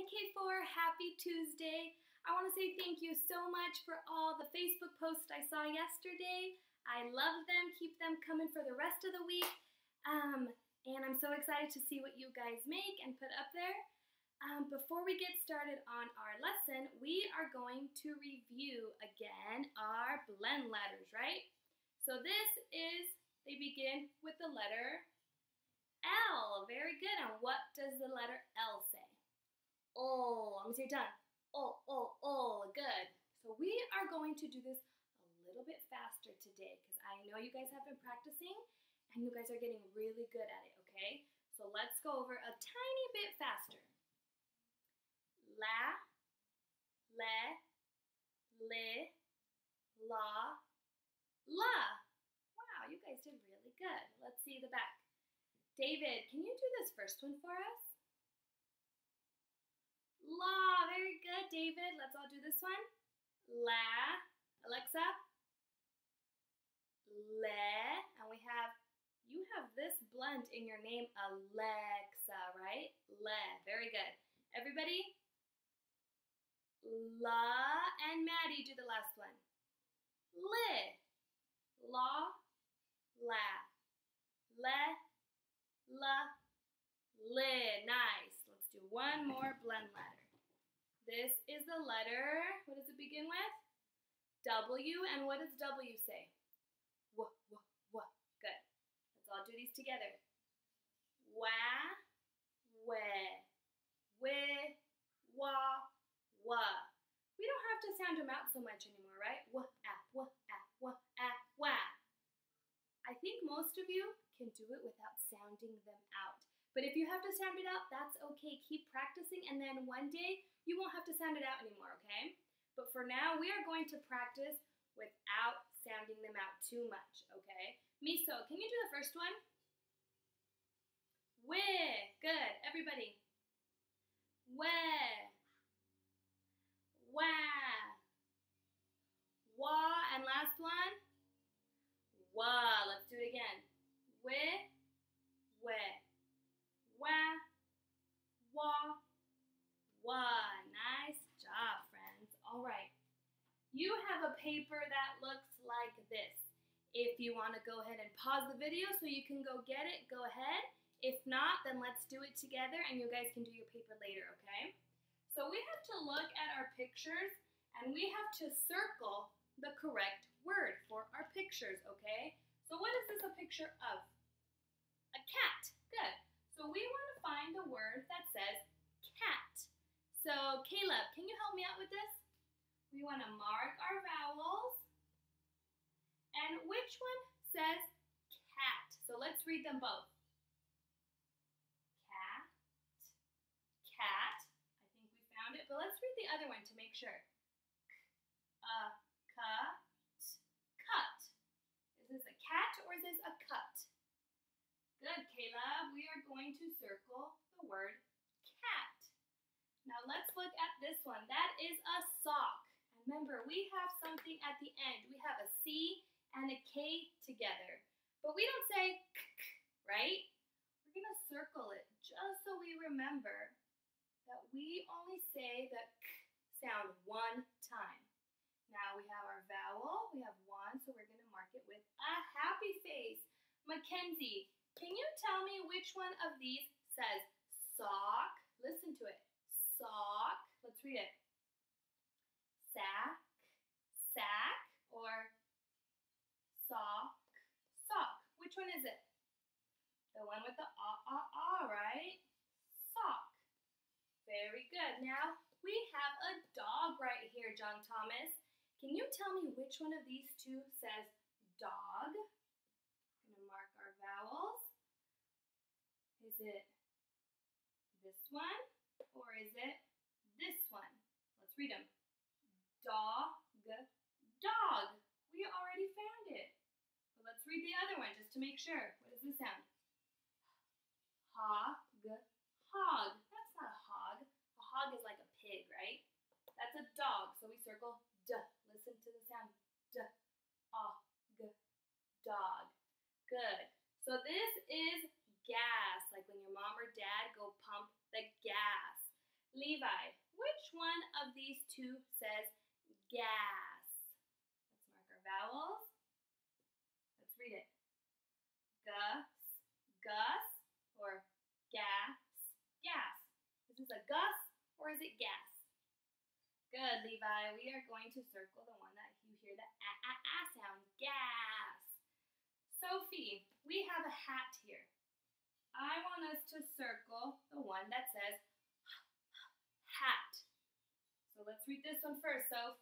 K4, happy Tuesday. I want to say thank you so much for all the Facebook posts I saw yesterday. I love them. Keep them coming for the rest of the week. And I'm so excited to see what you guys make and put up there. Before we get started on our lesson, we are going to review again our blend letters, right? So they begin with the letter L. Very good. And what does the letter L say? Oh, let me say done. Oh, good. So we are going to do this a little bit faster today because I know you guys have been practicing and you guys are getting really good at it, okay? So let's go over a tiny bit faster. La, le, li, la, la. Wow, you guys did really good. Let's see the back. David, can you do this first one for us? La, very good, David. Let's all do this one. La, Alexa. Le, and you have this blend in your name, Alexa, right? Le, very good. Everybody? La, and Maddie, do the last one. Li, la, la, le, la, li. Nice. Let's do one more blend letter. This is the letter, what does it begin with? W, and what does W say? W. Good. Let's all do these together. Wa, we, wa, wa. We don't have to sound them out so much anymore, right? Wa, wa, wa, wa. I think most of you can do it without sounding them out. But if you have to sound it out, that's okay. Keep practicing, and then one day you won't have to sound it out anymore, okay? But for now, we are going to practice without sounding them out too much, okay? Miso, can you do the first one? We. Good. Everybody. We. Wa. Wa. And last one. Wa. Let's do it again. We. Wa, wa, wa. Nice job, friends. All right. You have a paper that looks like this. If you want to go ahead and pause the video so you can go get it, go ahead. If not, then let's do it together and you guys can do your paper later, okay? So we have to look at our pictures and we have to circle the correct word for our pictures, okay? So what is this a picture of? A cat. Good. So we want to find the word that says cat. So Caleb, can you help me out with this? We want to mark our vowels. And which one says cat? So let's read them both. Cat, cat. I think we found it, but let's read the other one to make sure. Cut. Is this a cat or is this a cut? Good, Caleb. We are going to circle the word cat. Now let's look at this one. That is a sock. And remember, we have something at the end. We have a C and a K together. But we don't say k, right? We're going to circle it just so we remember that we only say the k sound one time. Now we have our vowel. We have one, so we're going to mark it with a happy face. Mackenzie, can you tell me which one of these says sock? Listen to it. Sock. Let's read it. Sack, or sock, sock. Which one is it? The one with the right? Sock. Very good. Now we have a dog right here, John Thomas. Can you tell me which one of these two says dog? I'm going to mark our vowels. Is it this one or is it this one? Let's read them. Dog, dog. We already found it. But let's read the other one just to make sure. What does this sound? Hog, hog. That's not a hog. A hog is like a pig, right? That's a dog. So we circle D. Listen to the sound. D, dog. Good. So this is gas, like when your mom or dad go pump the gas. Levi, which one of these two says gas? Let's mark our vowels. Let's read it. Gus, Gus, or gas, gas. Is this a Gus or is it gas? Good, Levi. We are going to circle the one that you hear the ah sound, gas. Sophie, we have a hat here. I want us to circle the one that says hat. So let's read this one first. So,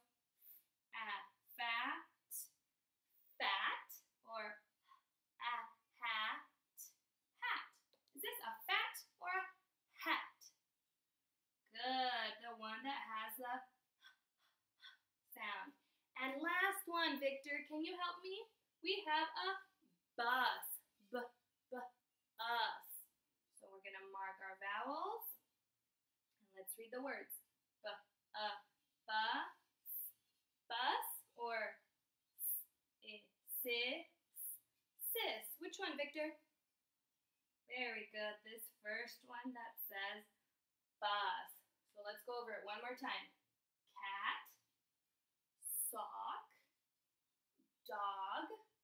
fat, fat, or hat, hat. Is this a fat or a hat? Good, the one that has the sound. And last one, Victor, can you help me? We have a bus, us. So we're gonna mark our vowels, and let's read the words. Bus, bus, or sis. Which one, Victor? Very good. This first one that says bus. So let's go over it one more time. Cat, sock, dog,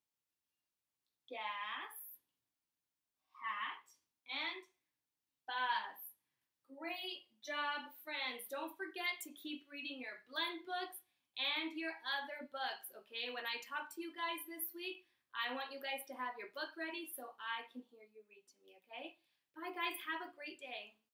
gas, hat, and bus. Great job, friends. Don't forget to keep reading your blend books and your other books, okay? When I talk to you guys this week, I want you guys to have your book ready so I can hear you read to me, okay? Bye, guys. Have a great day.